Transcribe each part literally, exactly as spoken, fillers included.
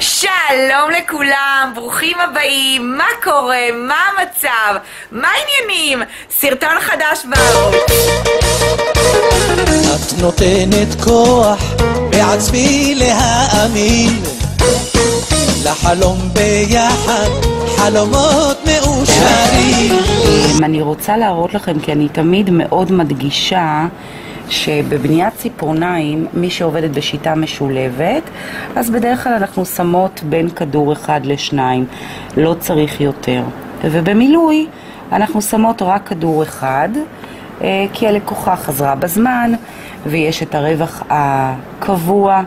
שלום לכולם, ברוכים הבאים, מה קורה, מה המצב, מה העניינים, סרטון חדש בערוץ. את נותנת כוח בעצמי להאמין לחלום ביחד, חלומות מאושרים. אני רוצה להראות לכם, כי אני תמיד מאוד מדגישה שבבניית ציפורניים, מי שעובדת בשיטה משולבת, אז בדרך כלל אנחנו שמות בין כדור אחד לשניים, לא צריך יותר. ובמילוי אנחנו שמות רק כדור אחד, כי הלקוחה חזרה בזמן, ויש את הרווח הקבוע,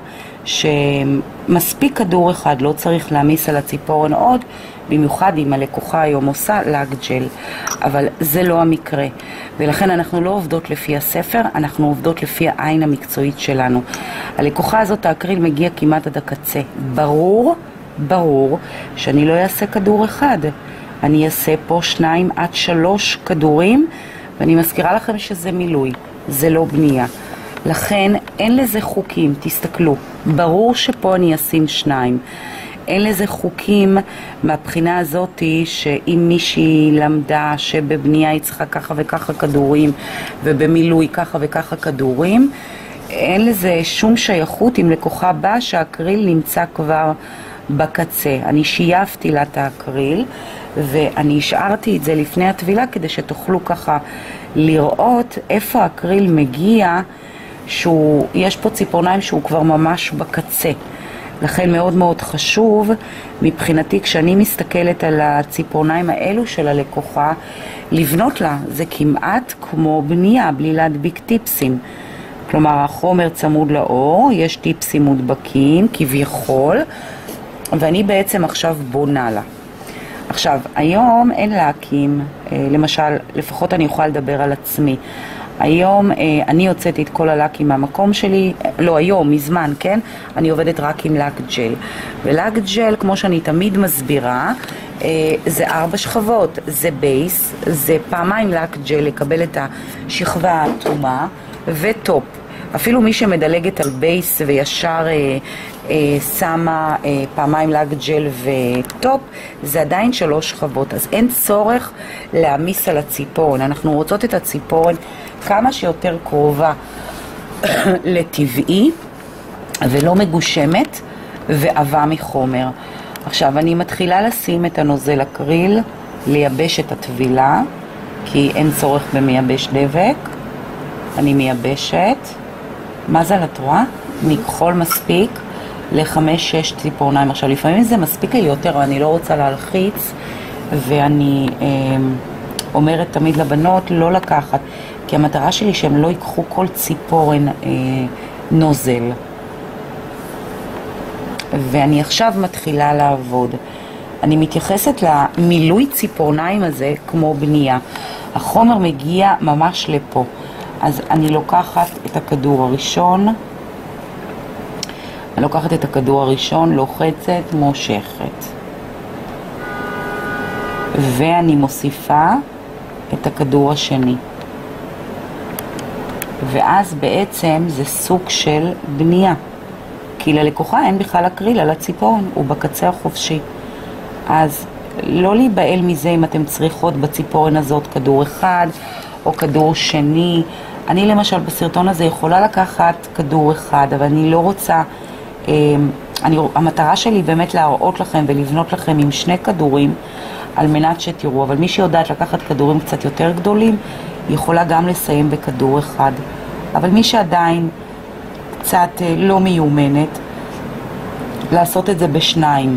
שמספיק כדור אחד, לא צריך להמיס על הציפורן עוד, במיוחד אם הלקוחה היום עושה לק ג'ל, אבל זה לא המקרה, ולכן אנחנו לא עובדות לפי הספר, אנחנו עובדות לפי העין המקצועית שלנו. הלקוחה הזאת, האקריל מגיע כמעט עד הקצה. ברור, ברור שאני לא אעשה כדור אחד, אני אעשה פה שניים עד שלוש כדורים, ואני מזכירה לכם שזה מילוי, זה לא בנייה. לכן אין לזה חוקים, תסתכלו, ברור שפה אני אשים שניים. אין לזה חוקים מהבחינה הזאת שאם מישהי למדה שבבנייה היא צריכה ככה וככה כדורים ובמילוי ככה וככה כדורים, אין לזה שום שייכות עם לקוחה באה שהאקריל נמצא כבר בקצה. אני שייפתי לה את האקריל ואני השארתי את זה לפני הטבילה כדי שתוכלו ככה לראות איפה האקריל מגיע, שיש פה ציפורניים שהוא כבר ממש בקצה. לכן מאוד מאוד חשוב מבחינתי כשאני מסתכלת על הציפורניים האלו של הלקוחה, לבנות לה, זה כמעט כמו בנייה בלי להדביק טיפסים. כלומר החומר צמוד לאור, יש טיפסים מודבקים כביכול, ואני בעצם עכשיו בונה לה. עכשיו היום אין להקים, למשל לפחות אני יכולה לדבר על עצמי, היום אה, אני הוצאתי את כל הלקים מהמקום שלי, לא היום, מזמן, כן? אני עובדת רק עם לק ג'ל. ולק ג'ל, כמו שאני תמיד מסבירה, אה, זה ארבע שכבות. זה בייס, זה פעמיים לק ג'ל לקבל את השכבה האטומה, וטופ. אפילו מי שמדלגת על בייס וישר אה, אה, שמה אה, פעמיים לק ג'ל וטופ, זה עדיין שלוש שכבות. אז אין צורך להמיס על הציפורן. אנחנו רוצות את הציפורן כמה שיותר קרובה לטבעי ולא מגושמת ועבה מחומר. עכשיו אני מתחילה לשים את הנוזל אקריל, לייבש את הטבילה, כי אין צורך במייבש דבק. אני מייבשת. מה זה את רואה? מכחול מספיק לחמש שש ציפורניים. עכשיו לפעמים זה מספיק לי יותר, אבל אני לא רוצה להלחיץ, ואני אה, אומרת תמיד לבנות לא לקחת, כי המטרה שלי שהם לא ייקחו כל ציפורן אה, נוזל. ואני עכשיו מתחילה לעבוד. אני מתייחסת למילוי ציפורניים הזה כמו בנייה. החומר מגיע ממש לפה. אז אני לוקחת את הכדור הראשון, אני לוקחת את הכדור הראשון, לוחצת, מושכת. ואני מוסיפה את הכדור השני. ואז בעצם זה סוג של בנייה. כי ללקוחה אין בכלל אקריל על הציפורן, הוא בקצה החופשי. אז לא להיבעל מזה אם אתם צריכות בציפורן הזאת כדור אחד או כדור שני. אני למשל בסרטון הזה יכולה לקחת כדור אחד, אבל אני לא רוצה, אני, המטרה שלי באמת להראות לכם ולבנות לכם עם שני כדורים על מנת שתראו, אבל מי שיודעת לקחת כדורים קצת יותר גדולים יכולה גם לסיים בכדור אחד. אבל מי שעדיין קצת לא מיומנת, לעשות את זה בשניים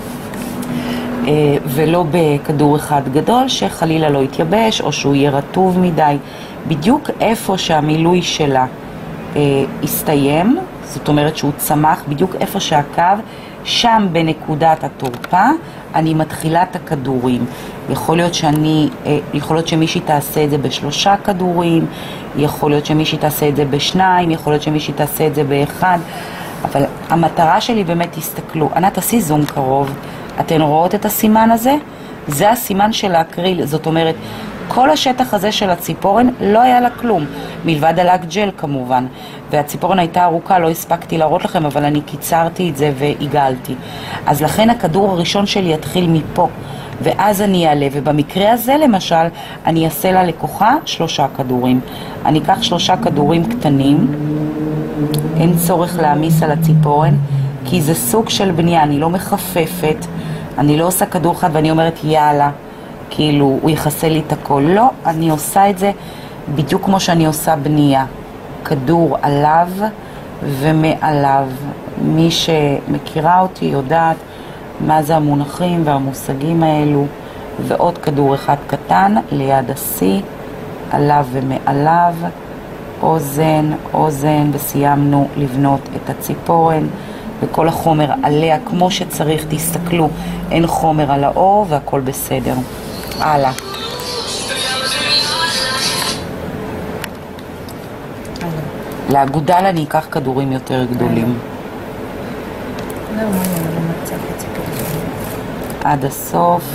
ולא בכדור אחד גדול, שחלילה לא יתייבש או שהוא יהיה רטוב מדי. בדיוק איפה שהמילוי שלה אה, הסתיים, זאת אומרת שהוא צמח, בדיוק איפה שהקו, שם בנקודת התורפה, אני מתחילה את הכדורים. יכול להיות שאני, אה, יכול להיות שמישהי תעשה את זה בשלושה כדורים, יכול להיות שמישהי תעשה את זה בשניים, יכול להיות שמישהי תעשה את זה באחד, אבל המטרה שלי באמת, תסתכלו, ענת תעשי זום קרוב, אתן רואות את הסימן הזה? זה הסימן של האקריל, זאת אומרת, כל השטח הזה של הציפורן לא היה לה כלום, מלבד הלק ג'ל כמובן. והציפורן הייתה ארוכה, לא הספקתי להראות לכם, אבל אני קיצרתי את זה ועיגלתי. אז לכן הכדור הראשון שלי יתחיל מפה, ואז אני אעלה, ובמקרה הזה למשל, אני אעשה ללקוחה שלושה כדורים. אני אקח שלושה כדורים קטנים, אין צורך להעמיס על הציפורן, כי זה סוג של בנייה, אני לא מחפפת, אני לא עושה כדור אחד ואני אומרת יאללה, כאילו הוא יחסה לי את הכל. לא, אני עושה את זה בדיוק כמו שאני עושה בנייה. כדור עליו ומעליו. מי שמכירה אותי יודעת מה זה המונחים והמושגים האלו. ועוד כדור אחד קטן ליד השיא, עליו ומעליו, אוזן, אוזן, וסיימנו לבנות את הציפורן. וכל החומר עליה כמו שצריך, תסתכלו, אין חומר על האור והכל בסדר. הלאה. לאגודל אני אקח כדורים יותר גדולים. עד הסוף.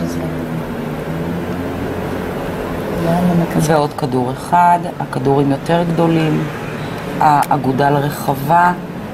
ועוד כדור אחד, הכדורים יותר גדולים, האגודל רחבה.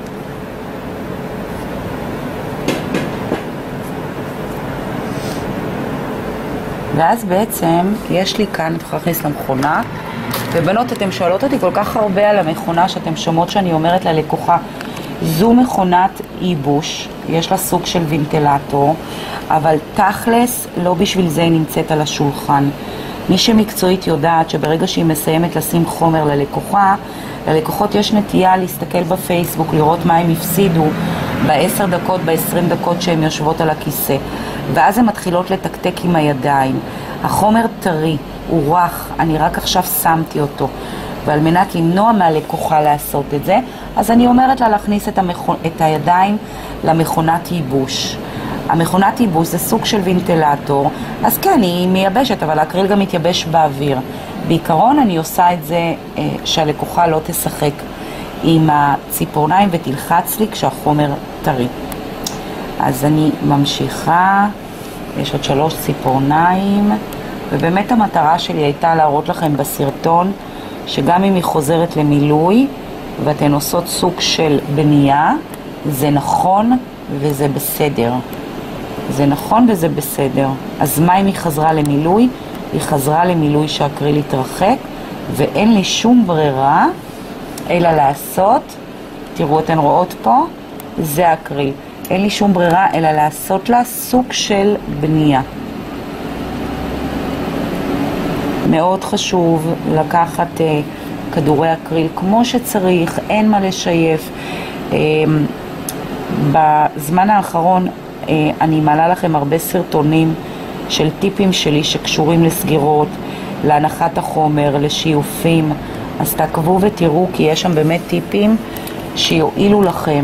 ואז בעצם יש לי כאן, את יכולה להכניס למכונה, ובנות, אתם שואלות אותי כל כך הרבה על המכונה שאתם שומעות שאני אומרת ללקוחה, זו מכונת ייבוש, יש לה סוג של וינטלטור, אבל תכלס לא בשביל זה היא נמצאת על השולחן. מי שמקצועית יודעת שברגע שהיא מסיימת לשים חומר ללקוחה, ללקוחות יש נטייה להסתכל בפייסבוק, לראות מה הם הפסידו בעשר דקות, בעשרים דקות שהן יושבות על הכיסא. ואז הן מתחילות לתקתק עם הידיים. החומר טרי, הוא רך, אני רק עכשיו שמתי אותו. ועל מנת למנוע מהלקוחה לעשות את זה, אז אני אומרת לה להכניס את, המכונ... את הידיים למכונת ייבוש. המכונת ייבוש זה סוג של וינטלטור, אז כן, היא מייבשת, אבל האקריל גם מתייבש באוויר. בעיקרון אני עושה את זה אה, שהלקוחה לא תשחק עם הציפורניים ותלחץ לי כשהחומר טרי. אז אני ממשיכה, יש עוד שלוש ציפורניים, ובאמת המטרה שלי הייתה להראות לכם בסרטון שגם אם היא חוזרת למילוי ואתן עושות סוג של בנייה, זה נכון וזה בסדר. זה נכון וזה בסדר. אז מה אם היא חזרה למילוי? היא חזרה למילוי שהאקריל יתרחק, ואין לי שום ברירה אלא לעשות, תראו אתן רואות פה, זה האקריל. אין לי שום ברירה אלא לעשות לה סוג של בנייה. מאוד חשוב לקחת uh, כדורי אקריל כמו שצריך, אין מה לשייף. Uh, בזמן האחרון uh, אני מעלה לכם הרבה סרטונים של טיפים שלי שקשורים לסגירות, להנחת החומר, לשיופים. אז תעקבו ותראו, כי יש שם באמת טיפים שיועילו לכם,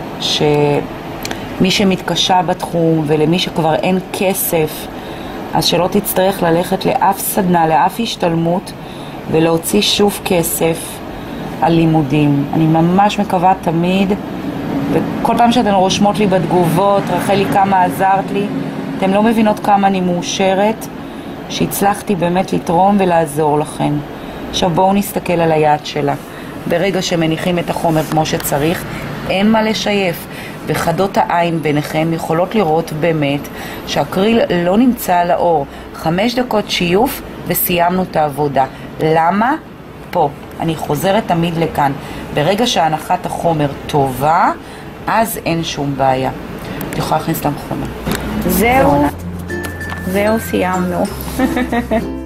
שמי שמתקשה בתחום ולמי שכבר אין כסף, אז שלא תצטרך ללכת לאף סדנה, לאף השתלמות, ולהוציא שוב כסף על לימודים. אני ממש מקווה תמיד, וכל פעם שאתן רושמות לי בתגובות, רחלי כמה עזרת לי, אתם לא מבינות כמה אני מאושרת, שהצלחתי באמת לתרום ולעזור לכם. עכשיו בואו נסתכל על היד שלה. ברגע שמניחים את החומר כמו שצריך, אין מה לשייף. בחדות העין ביניכם יכולות לראות באמת שהאקריל לא נמצא על האור. חמש דקות שיוף וסיימנו את העבודה. למה? פה. אני חוזרת תמיד לכאן. ברגע שהנחת החומר טובה, אז אין שום בעיה. את יכולה להכניס למכונה. זהו. זהו, סיימנו.